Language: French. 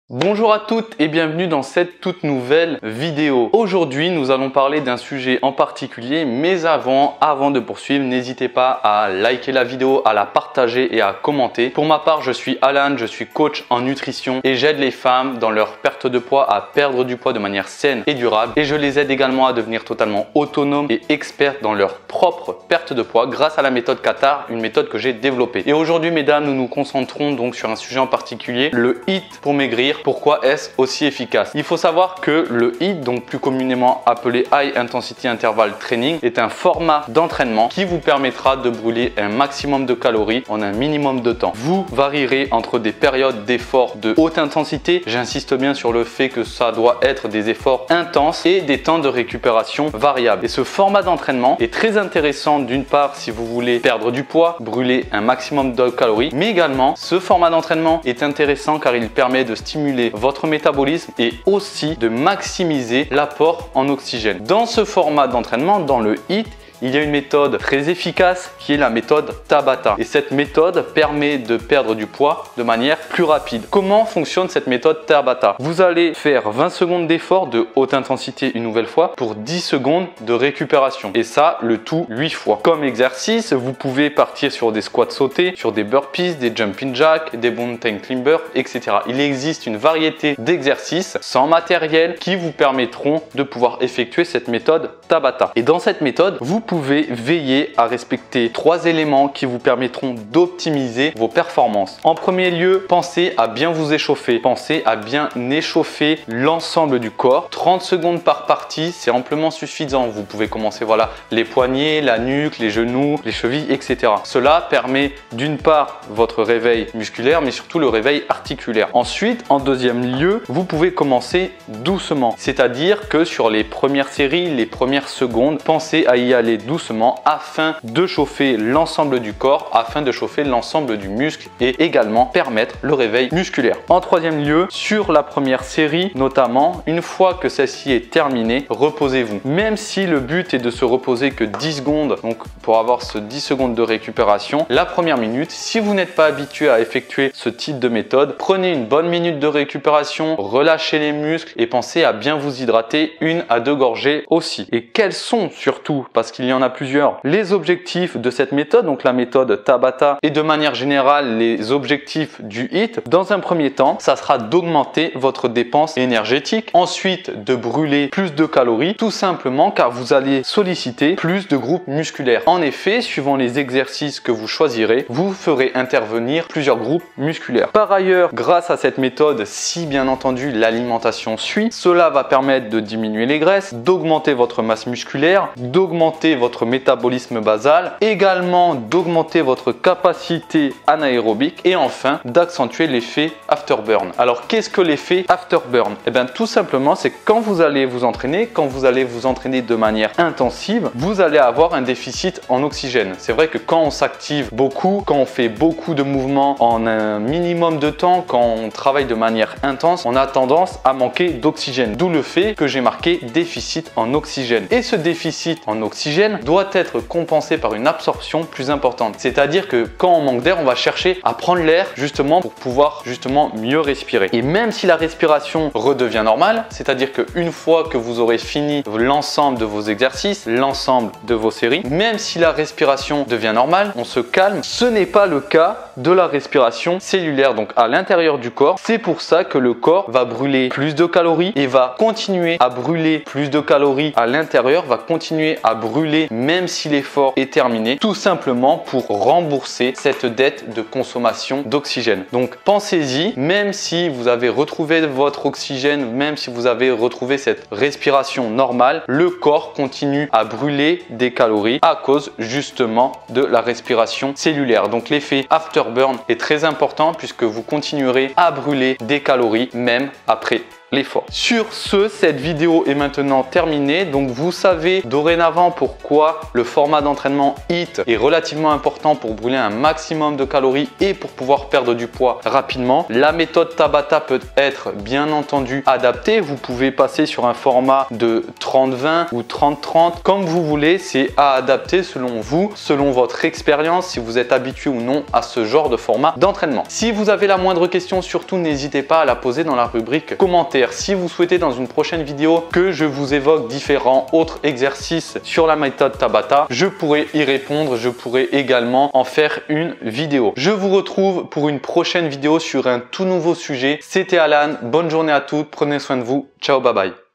Bonjour à toutes et bienvenue dans cette toute nouvelle vidéo. Aujourd'hui, nous allons parler d'un sujet en particulier, mais avant de poursuivre, n'hésitez pas à liker la vidéo, à la partager et à commenter. Pour ma part, je suis Alan, je suis coach en nutrition et j'aide les femmes dans leur perte de poids à perdre du poids de manière saine et durable. Et je les aide également à devenir totalement autonomes et expertes dans leur propre perte de poids grâce à la méthode Qatar, une méthode que j'ai développée. Et aujourd'hui, mesdames, nous nous concentrons donc sur un sujet en particulier, le HIIT pour maigrir. Pourquoi est-ce aussi efficace? Il faut savoir que le HIIT, donc plus communément appelé High Intensity Interval Training, est un format d'entraînement qui vous permettra de brûler un maximum de calories en un minimum de temps. Vous varierez entre des périodes d'efforts de haute intensité, j'insiste bien sur le fait que ça doit être des efforts intenses, et des temps de récupération variables. Et ce format d'entraînement est très intéressant d'une part si vous voulez perdre du poids, brûler un maximum de calories, mais également ce format d'entraînement est intéressant car il permet de stimuler votre métabolisme et aussi de maximiser l'apport en oxygène. Dans ce format d'entraînement, dans le HIIT, il y a une méthode très efficace qui est la méthode Tabata. Et cette méthode permet de perdre du poids de manière plus rapide. Comment fonctionne cette méthode Tabata? Vous allez faire 20 secondes d'effort de haute intensité une nouvelle fois pour 10 secondes de récupération. Et ça, le tout 8 fois. Comme exercice, vous pouvez partir sur des squats sautés, sur des burpees, des jumping jacks, des mountain climbers, etc. Il existe une variété d'exercices sans matériel qui vous permettront de pouvoir effectuer cette méthode Tabata. Et dans cette méthode, vous pouvez veiller à respecter 3 éléments qui vous permettront d'optimiser vos performances. En premier lieu, pensez à bien vous échauffer. Pensez à bien échauffer l'ensemble du corps. 30 secondes par partie, c'est amplement suffisant. Vous pouvez commencer les poignets, la nuque, les genoux, les chevilles, etc. Cela permet d'une part votre réveil musculaire, mais surtout le réveil articulaire. Ensuite, en deuxième lieu, vous pouvez commencer doucement. C'est-à-dire que sur les premières séries, les premières secondes, pensez à y aller doucement afin de chauffer l'ensemble du corps, afin de chauffer l'ensemble du muscle et également permettre le réveil musculaire. En troisième lieu, sur la première série notamment, une fois que celle-ci est terminée, reposez-vous. Même si le but est de se reposer que 10 secondes, donc pour avoir ce 10 secondes de récupération, la première minute, si vous n'êtes pas habitué à effectuer ce type de méthode, prenez une bonne minute de récupération, relâchez les muscles et pensez à bien vous hydrater 1 à 2 gorgées aussi. Et quels sont surtout, parce qu'il y en a plusieurs, les objectifs de cette méthode, donc la méthode Tabata, et de manière générale les objectifs du HIIT. Dans un premier temps, ça sera d'augmenter votre dépense énergétique, ensuite de brûler plus de calories, tout simplement car vous allez solliciter plus de groupes musculaires. En effet, suivant les exercices que vous choisirez, vous ferez intervenir plusieurs groupes musculaires. Par ailleurs, grâce à cette méthode, si bien entendu l'alimentation suit, cela va permettre de diminuer les graisses, d'augmenter votre masse musculaire, d'augmenter votre métabolisme basal, également d'augmenter votre capacité anaérobique et enfin d'accentuer l'effet afterburn. Alors qu'est-ce que l'effet afterburn? Eh bien tout simplement, c'est quand vous allez vous entraîner, de manière intensive, vous allez avoir un déficit en oxygène. C'est vrai que quand on s'active beaucoup, quand on fait beaucoup de mouvements en un minimum de temps, quand on travaille de manière intense, on a tendance à manquer d'oxygène. D'où le fait que j'ai marqué déficit en oxygène. Et ce déficit en oxygène doit être compensé par une absorption plus importante. C'est-à-dire que quand on manque d'air, on va chercher à prendre l'air justement pour pouvoir mieux respirer. Et même si la respiration redevient normale, c'est-à-dire qu'une fois que vous aurez fini l'ensemble de vos exercices, l'ensemble de vos séries, même si la respiration devient normale, on se calme. Ce n'est pas le cas de la respiration cellulaire, donc à l'intérieur du corps. C'est pour ça que le corps va brûler plus de calories et va continuer à brûler plus de calories à l'intérieur, va continuer à brûler même si l'effort est terminé, tout simplement pour rembourser cette dette de consommation d'oxygène. Donc pensez-y, même si vous avez retrouvé votre oxygène, même si vous avez retrouvé cette respiration normale, le corps continue à brûler des calories à cause justement de la respiration cellulaire. Donc l'effet afterburn est très important puisque vous continuerez à brûler des calories même après l'effort. Sur ce, cette vidéo est maintenant terminée. Donc vous savez dorénavant pourquoi le format d'entraînement HIIT est relativement important pour brûler un maximum de calories et pour pouvoir perdre du poids rapidement. La méthode Tabata peut être bien entendu adaptée. Vous pouvez passer sur un format de 30-20 ou 30-30 comme vous voulez. C'est à adapter selon vous, selon votre expérience, si vous êtes habitué ou non à ce genre de format d'entraînement. Si vous avez la moindre question, surtout n'hésitez pas à la poser dans la rubrique commentaires. Si vous souhaitez dans une prochaine vidéo que je vous évoque différents autres exercices sur la méthode Tabata, je pourrai y répondre. Je pourrai également en faire une vidéo. Je vous retrouve pour une prochaine vidéo sur un tout nouveau sujet. C'était Alan, bonne journée à toutes, prenez soin de vous, ciao, bye bye.